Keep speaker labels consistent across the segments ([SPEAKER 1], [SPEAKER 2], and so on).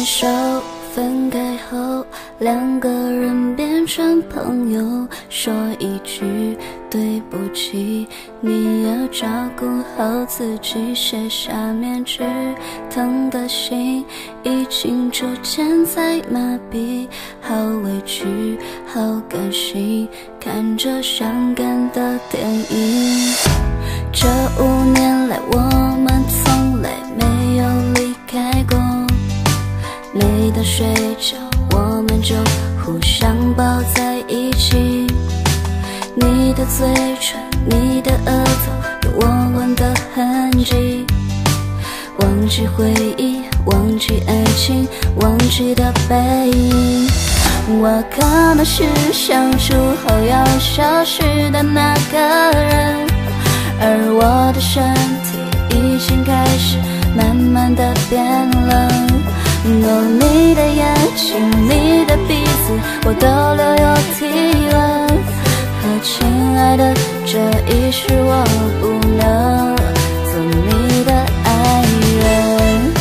[SPEAKER 1] 手，分开后两个人变成朋友，说一句对不起，你要照顾好自己，卸下面具，疼的心已经逐渐在麻痹，好委屈好感性，看着伤感的电影。这5年来我们从来没有离开过，每当睡觉我们就互相抱在一起，你的嘴唇你的额头有我吻的痕迹，忘记回忆忘记爱情忘记的背影，我可能是相处后要消失的那个人，而我的身体已经开始慢慢的变冷。哦，你的眼睛你的鼻子我都留有体温，和亲爱的这一世我不能做你的爱人。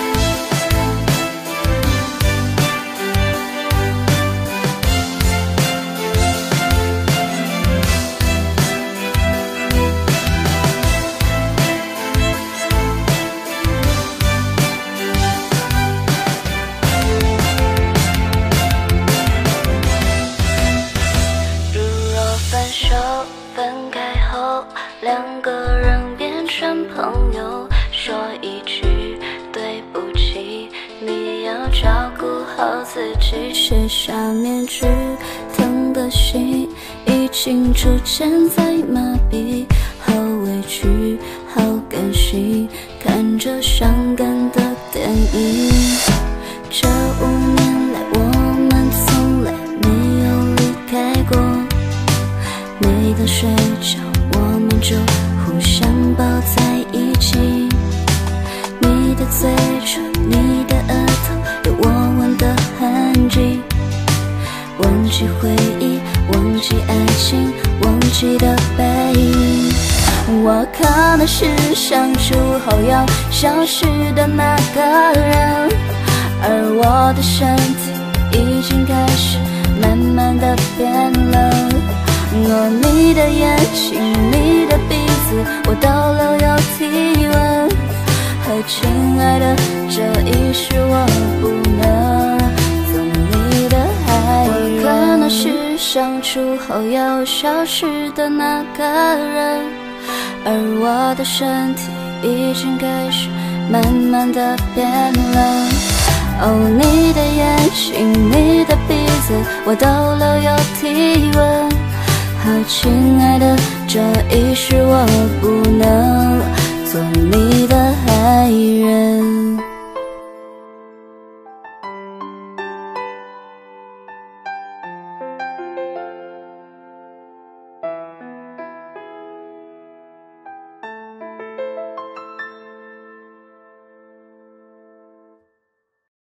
[SPEAKER 1] 分开后两个人变成朋友，说一句对不起，你要照顾好自己，卸下面具，疼的心已经逐渐在麻痹，好委屈好感性，看着伤感的电影。这5年来我们从来没有离开过，每当睡觉我们就互相抱在一起，你的嘴唇你的额头有我吻的痕迹，忘记回忆忘记爱情忘记的背影，我可能是相处后要消失的那个人，而我的身体已经开始慢慢的变冷。哦，你的眼睛你的鼻子我都留有体温，和亲爱的这一世我不能做你的爱人，我可能是相处后要消失的那个人，而我的身体已经开始慢慢的变冷。哦，你的眼睛你的鼻子我都留有体温，和亲爱的这一世我不能做你的爱人。